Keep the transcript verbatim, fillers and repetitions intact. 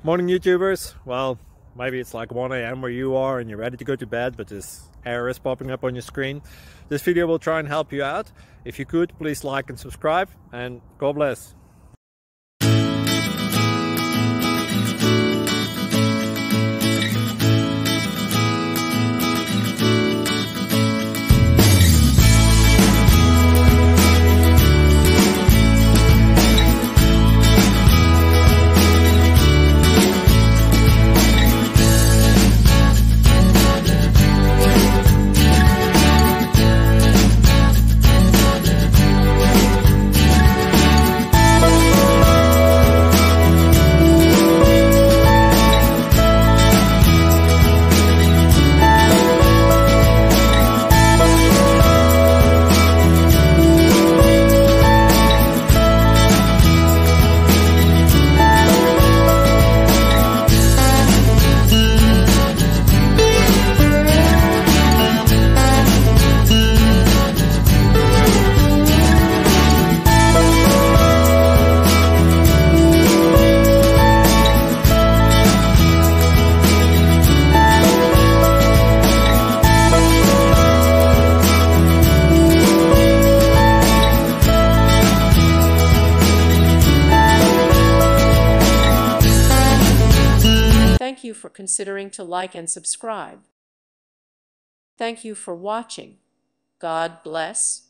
Morning YouTubers. Well, maybe it's like one A M where you are and you're ready to go to bed, but this error is popping up on your screen. This video will try and help you out. If you could, please like and subscribe, and God bless. Thank you for considering to like and subscribe. Thank you for watching. God bless.